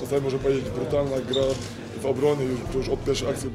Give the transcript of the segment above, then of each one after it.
czasami można powiedzieć brutalna gra w obronie już od pierwszej akcji.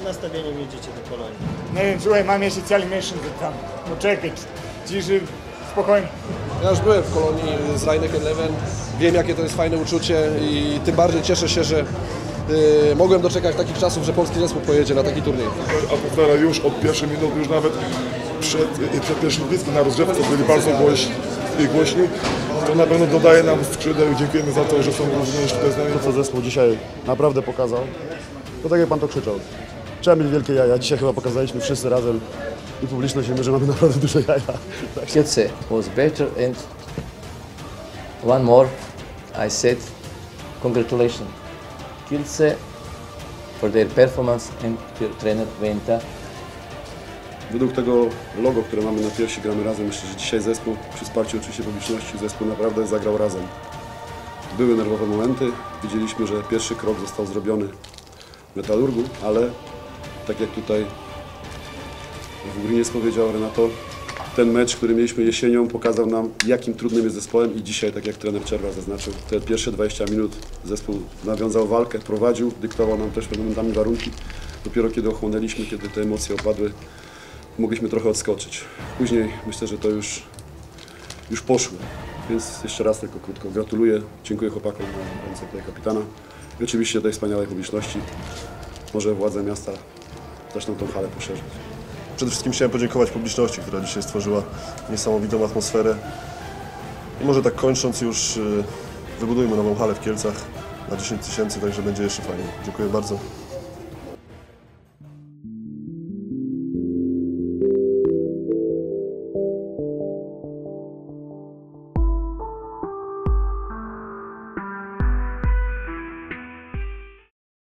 nastawieniem jedziecie do Polonii? Nie wiem, słuchaj, mam jeszcze cały miesiąc tam poczekać, ciszy, spokojnie. Ja już byłem w Kolonii z Rhein-Neckar Löwen, wiem jakie to jest fajne uczucie i tym bardziej cieszę się, że mogłem doczekać takich czasów, że polski zespół pojedzie na taki turniej. Atmosfera już od pierwszej minuty, już nawet przed pierwszym bliskim na rozgrzewce byli bardzo głośni. To na pewno dodaje nam skrzydeł i dziękujemy za to, że są również tutaj z nami. To, co zespół dzisiaj naprawdę pokazał, to tak jak pan to krzyczał. Trzeba mieć wielkie jaja. Dzisiaj chyba pokazaliśmy wszyscy razem i publiczność, że mamy naprawdę duże jaja. Kielce was better, and one more, I said, congratulations, Kielce, for their performance and their trainer Venta. Według tego logo, które mamy na piersi, gramy razem. Myślę, że dzisiaj zespół, przy wsparciu oczywiście publiczności, zespół naprawdę zagrał razem. Były nerwowe momenty, widzieliśmy, że pierwszy krok został zrobiony w Metalurgu, ale tak jak tutaj w Ugryniec powiedział Renato, ten mecz, który mieliśmy jesienią, pokazał nam, jakim trudnym jest zespołem i dzisiaj, tak jak trener Czerwa zaznaczył, te pierwsze 20 minut zespół nawiązał walkę, prowadził, dyktował nam też momentami warunki. Dopiero kiedy ochłonęliśmy, kiedy te emocje opadły, mogliśmy trochę odskoczyć. Później myślę, że to już poszło, więc jeszcze raz tylko krótko gratuluję, dziękuję chłopakom na ręce tutaj kapitana i oczywiście tej wspaniałej publiczności. Może władze miasta zaczną tą halę poszerzać. Przede wszystkim chciałem podziękować publiczności, która dzisiaj stworzyła niesamowitą atmosferę. I może tak kończąc już, wybudujmy nową halę w Kielcach na 10 000, także będzie jeszcze fajnie. Dziękuję bardzo.